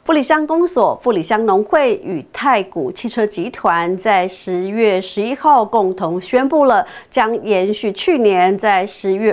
富里乡公所、富里乡农会与太古汽车集团在10月11号共同宣布了，将延续去年在10月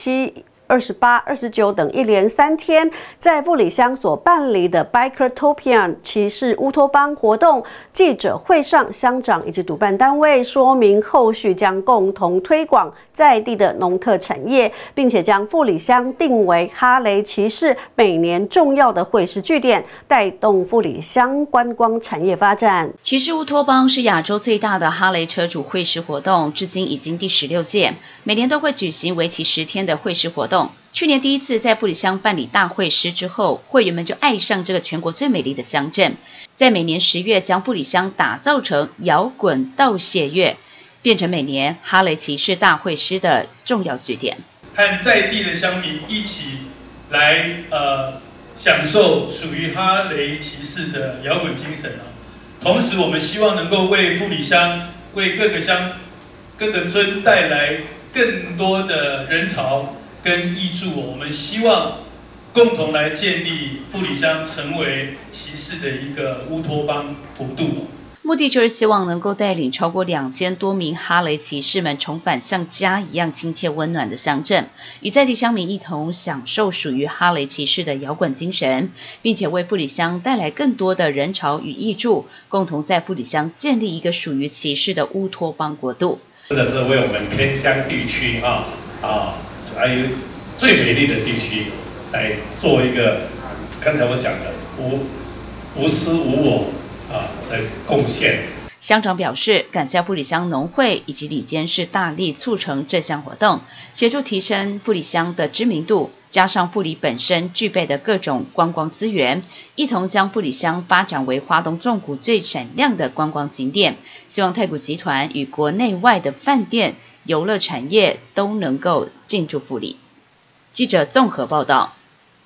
27、28、29等一连3天，在富里乡所办理的 Bikertopia 骑士乌托邦活动记者会上，乡长以及主办单位说明，后续将共同推广在地的农特产业，并且将富里乡定为哈雷骑士每年重要的会师据点，带动富里乡观光产业发展。 骑士乌托邦是亚洲最大的哈雷车主会师活动，至今已经第16届，每年都会举行为期10天的会师活动。去年第一次在富里乡办理大会师之后，会员们就爱上这个全国最美丽的乡镇，在每年10月将富里乡打造成摇滚道谢月，变成每年哈雷骑士大会师的重要据点， 和在地的乡民一起来享受属于哈雷骑士的摇滚精神啊。同时，我们希望能够为富里乡、为各个乡、各个村带来更多的人潮跟挹注。我们希望共同来建立富里乡成为骑士的一个乌托邦国度。 目的就是希望能够带领超过2000多名哈雷骑士们重返像家一样亲切温暖的乡镇，与在地乡民一同享受属于哈雷骑士的摇滚精神，并且为富里乡带来更多的人潮与挹注，共同在富里乡建立一个属于骑士的乌托邦国度。 真的是为我们偏乡地区还有最美丽的地区来做一个刚才我讲的无私无我的贡献。 乡长表示，感谢富里乡农会以及里监事大力促成这项活动，协助提升富里乡的知名度，加上富里本身具备的各种观光资源，一同将富里乡发展为花东纵谷最闪亮的观光景点。希望太古集团与国内外的饭店、游乐产业都能够进驻富里。记者综合报道。